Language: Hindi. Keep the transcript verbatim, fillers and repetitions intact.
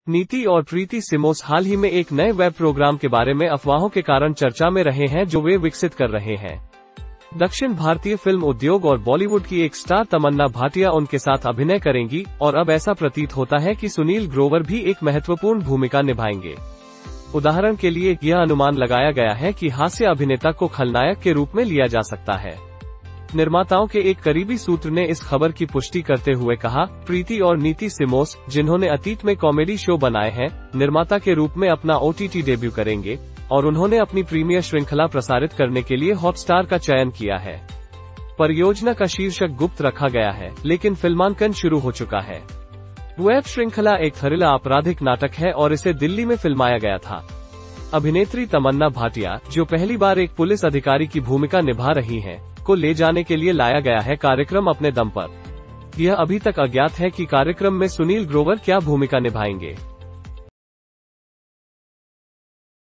नीति और प्रीति सिमोस हाल ही में एक नए वेब प्रोग्राम के बारे में अफवाहों के कारण चर्चा में रहे हैं जो वे विकसित कर रहे हैं। दक्षिण भारतीय फिल्म उद्योग और बॉलीवुड की एक स्टार तमन्ना भाटिया उनके साथ अभिनय करेंगी और अब ऐसा प्रतीत होता है कि सुनील ग्रोवर भी एक महत्वपूर्ण भूमिका निभाएंगे। उदाहरण के लिए यह अनुमान लगाया गया है कि हास्य अभिनेता को खलनायक के रूप में लिया जा सकता है। निर्माताओं के एक करीबी सूत्र ने इस खबर की पुष्टि करते हुए कहा, प्रीति और नीति सिमोस, जिन्होंने अतीत में कॉमेडी शो बनाए हैं, निर्माता के रूप में अपना ओटीटी डेब्यू करेंगे और उन्होंने अपनी प्रीमियर श्रृंखला प्रसारित करने के लिए हॉटस्टार का चयन किया है। परियोजना का शीर्षक गुप्त रखा गया है, लेकिन फिल्मांकन शुरू हो चुका है। वेब श्रृंखला एक थ्रिलर आपराधिक नाटक है और इसे दिल्ली में फिल्माया गया था। अभिनेत्री तमन्ना भाटिया, जो पहली बार एक पुलिस अधिकारी की भूमिका निभा रही हैं, को ले जाने के लिए लाया गया है कार्यक्रम अपने दम पर। यह अभी तक अज्ञात है कि कार्यक्रम में सुनील ग्रोवर क्या भूमिका निभाएंगे।